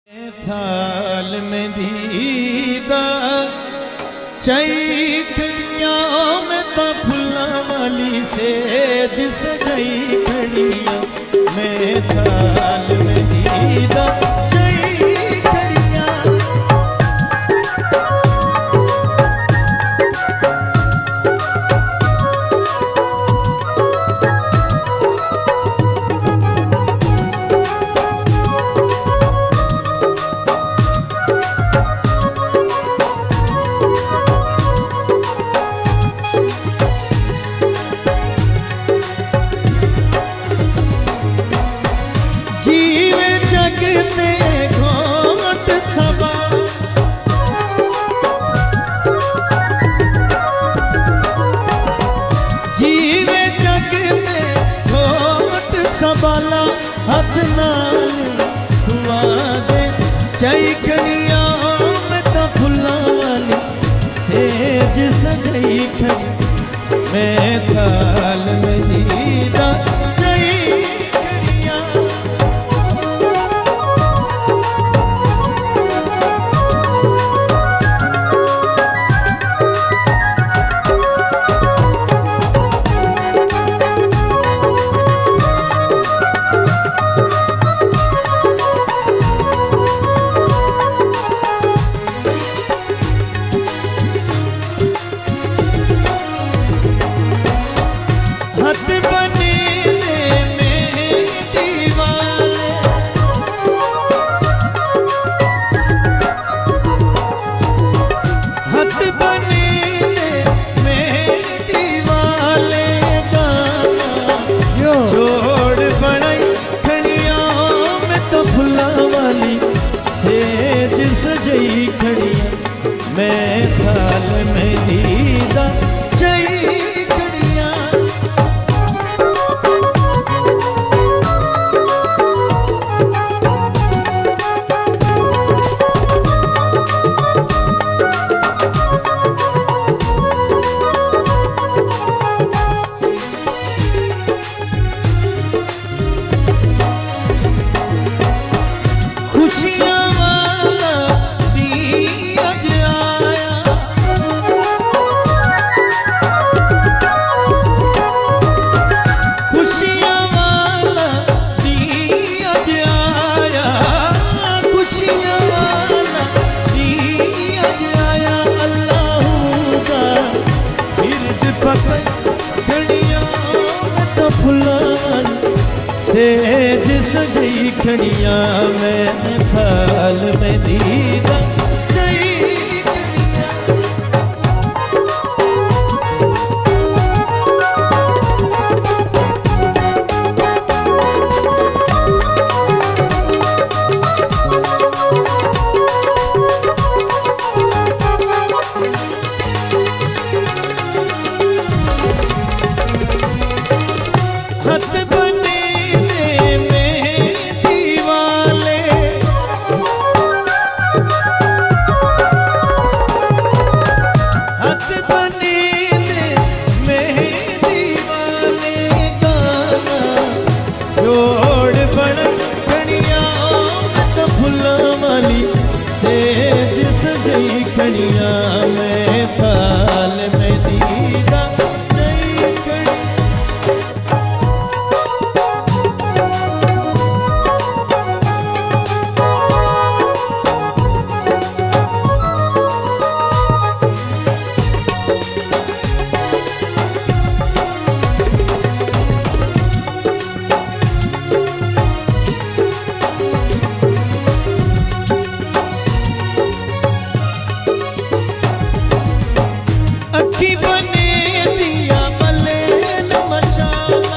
थाल में दीदा चैतन्या में तो फुला वाली से जिस जई खड़िया मैं थाल में दीदा हाथ नाल हुआ दे चैकनिया में तो फुला वाली सेज सजई खड़ी मैं थाल में दीदा चैकनिया। सजई खड़िया मैं थाल में दीदा चई खड़िया। खुशियाँ सेज सजई खड़िया मैं थाल में दीदा चई खड़िया। सेज सजई खड़िया मैं थाल में दीदा चई खड़ी। अखी बने दिया मले न मशाला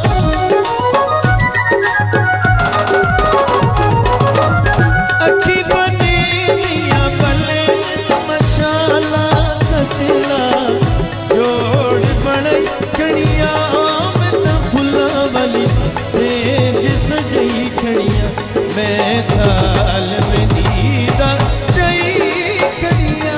अखी बने दिया मले न मशाला सचला जोड़ बड़े खड़िया में तो फुला वाली सेज सजई खड़िया मैं थाल में दीदा चई खड़िया।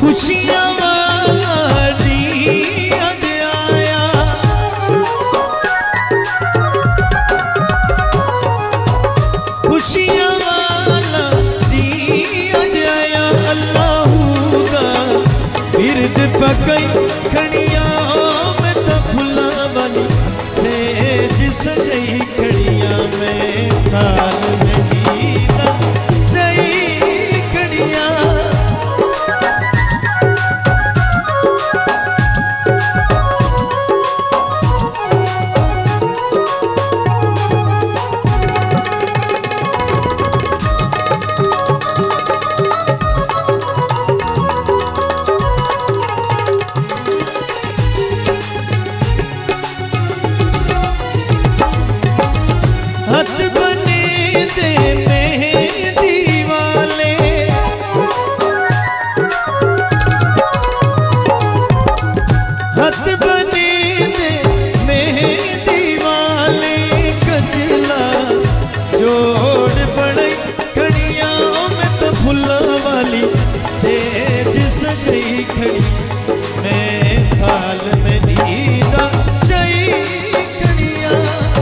खुशियां वाला दी अज आया, खुशियां वाला दी अज आया। अल्लाह दा बिरद पकई खड़िया मैं तो फुला वाली सेज सजई खड़िया मैं ताल मदीना जई खड़िया। हथ बने दे मेहंदी वाले, हथ बने दे मेहंदी वाले। कजला जोड़ बड़े खड़िया मैं तो फुला वाली सेज सजई खड़ी मैं थाल मदीना जई खड़िया।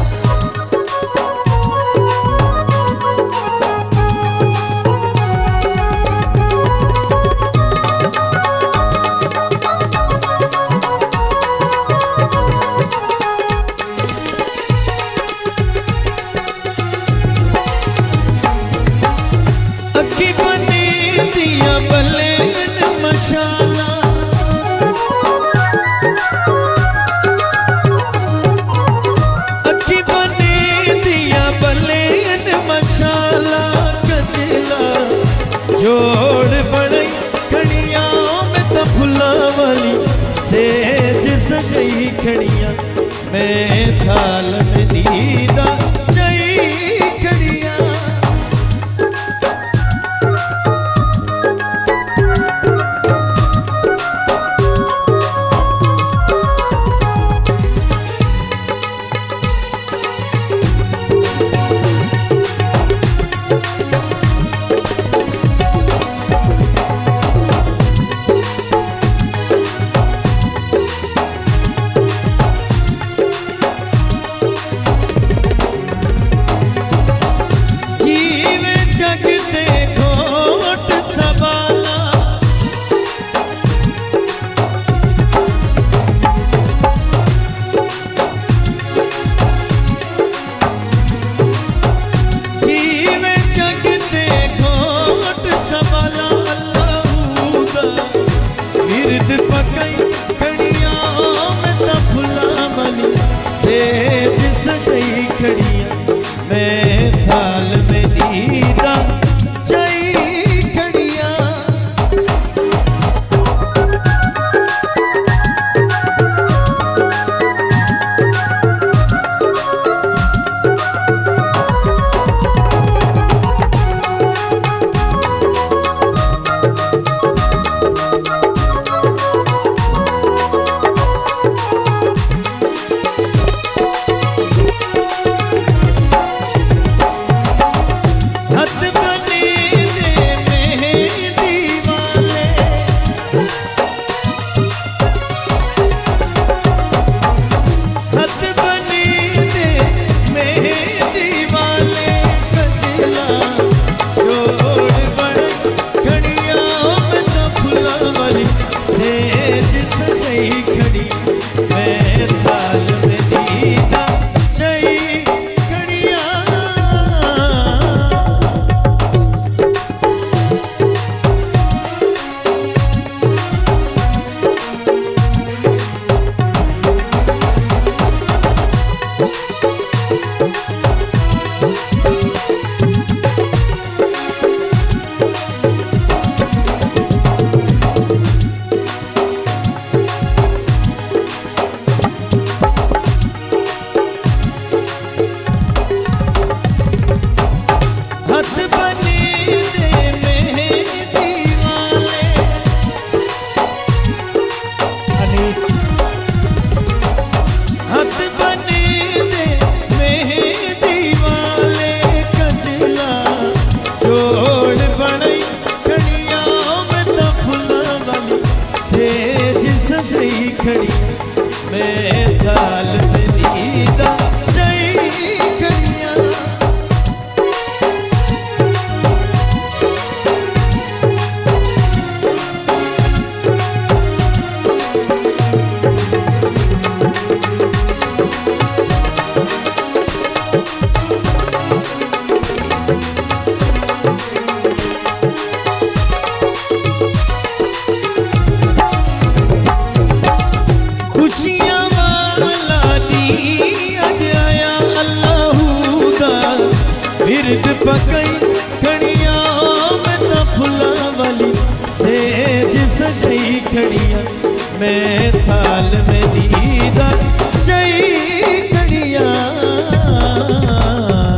अखी बने दिया बलेन मशाला, अखी बने दिया बलेन मशाला। कजला जोड़ बड़े खड़िया मैं तो फुला वाली सेज सजई खड़िया मैं थाल मदीना जई खड़िया। जीवे जग दे घोट सवाला, जीवे जग दे घोट सवाला। अल्लाह दा बिरद पकई खड़िया मैं तो फुला वाली सेज सजई खड़िया मैं थाल मदीना जई खड़िया। हथ बने दे मेहंदी वाले, हथ बने दे मेहंदी वाले। कजला जोड़ बड़े खड़िया मैं तो फुला वाली सेज सजई खड़ी मैं थाल मदीना जई खड़िया। खड़िया मैं थाल में नींदा जई खड़िया। खुशियां वाला दी अज आया अल्लाहू दा बिरद पकई खड़िया मैं तो फुला वाली सेज सजई खड़िया मैं थाल में दीदा जई खड़िया।